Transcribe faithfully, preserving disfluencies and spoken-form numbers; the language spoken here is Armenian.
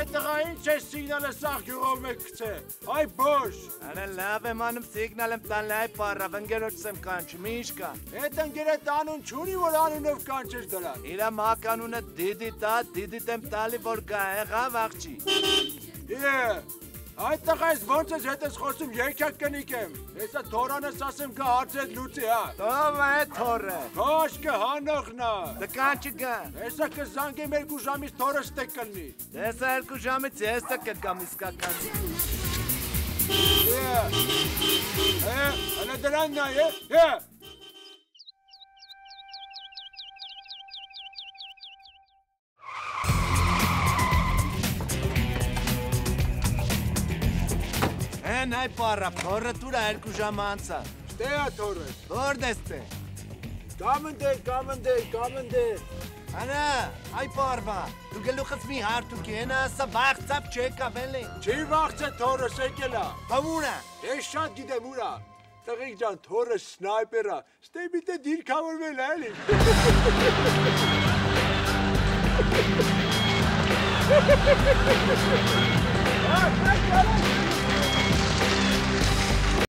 տղային չես սիգնալը սաղ գյուղով մեկ կցե, այ բոշ։ Արա լավ եմ անում սիգնալ եմ տան լայ պարավ, ընգերոջս եմ կանչում, ինչ կա։ Էդ ընգերետ անուն չունի, որ անունով կանչես դրան։ Իրա մականունը դիդի տա, դիդիտ եմ տալի, որ գա եղավ աղջի։ Է, այդ տղայս ոնց ես հետ ես խոսում երկյակ կնիկ եմ, հեսա թորանս ասեմ կա հարցետ լուծի հա։ Տով է թորը։ Կաշկը հանողնա։ Դկան չգա։ Հեսա կզանգեմ երկու ժամից թորս տեք կլնի։ Դեսա երկու ժամից ես տը կգամ իսկական։ Է, է, հլը դրան նա է, է։ Են այ պարավ, թորը տուրա երկու ժամ անցա։ Ստե է թորս։ Որ դեսպե։ Կամնդե, կամնդե, կամնդե։ Արա, այ պարվա, դու գլուխս մի հարթուկ են ասա վաղցապ չեք ավելի։ Չի վաղցե թորս եկելա։ Համուրա։ Ես շատ գիտեմ ուրա։ Տղիկ ջան, թորս սնայպերա, ստե միտե դիրքավորվել է էլի։